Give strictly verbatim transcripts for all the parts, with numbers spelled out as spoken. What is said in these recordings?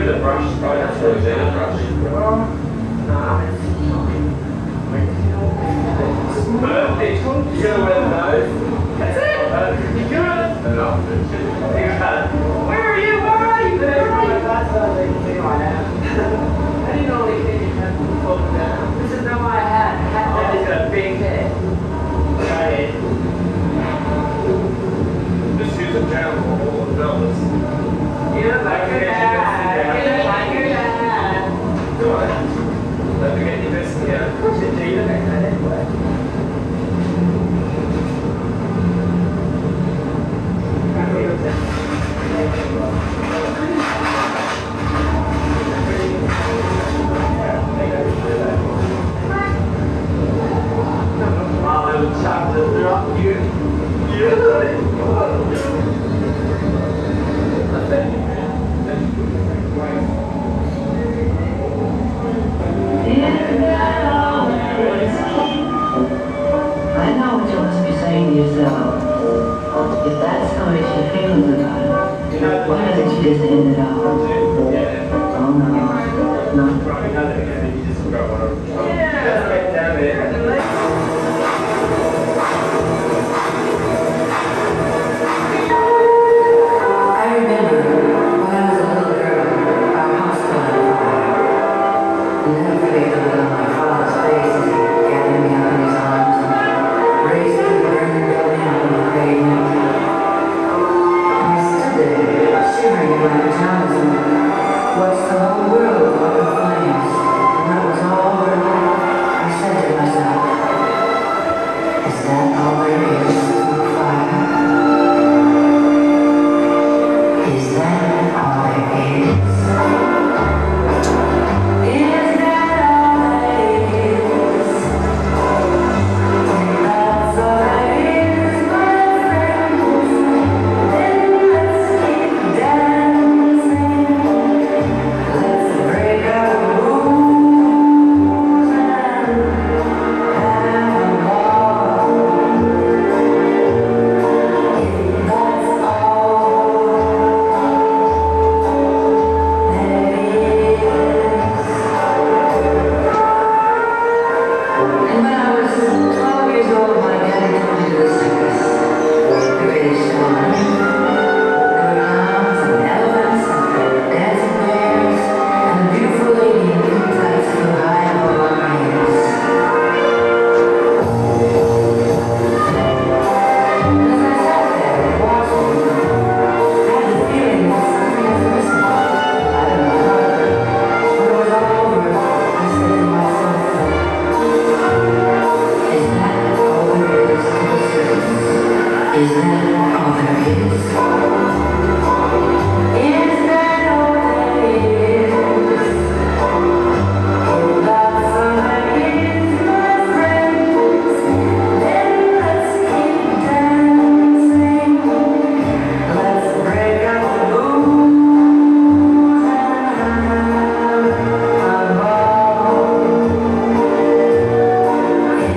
with a brush, right? That's what it is, a brush. Perfect. You're going to wear those. That's it. You're good. Where are you? Where are you? There. I didn't know they think you had to put down. This is not my hat. Hat has got a big head. Right. Just use a jam for all the fellas. Yeah, like your hat. Yeah, like your hat. Go on. Don't forget your best here. Should do you like that anyway?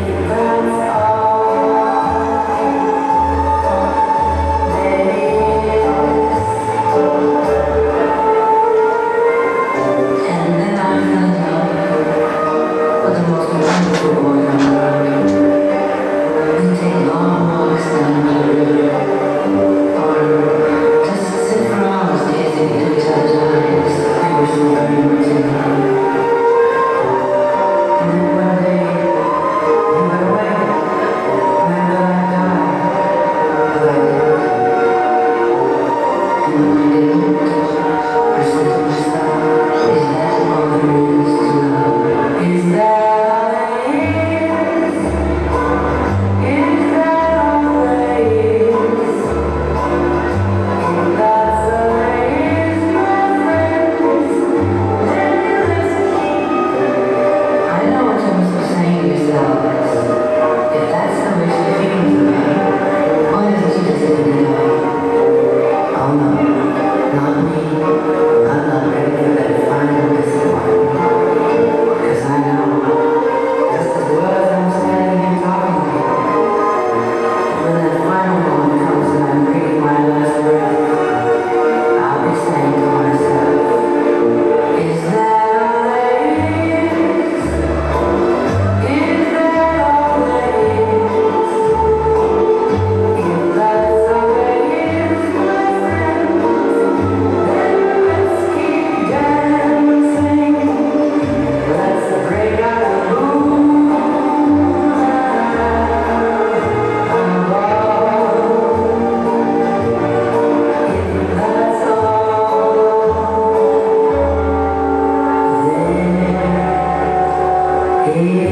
Yeah.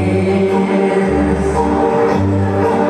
is.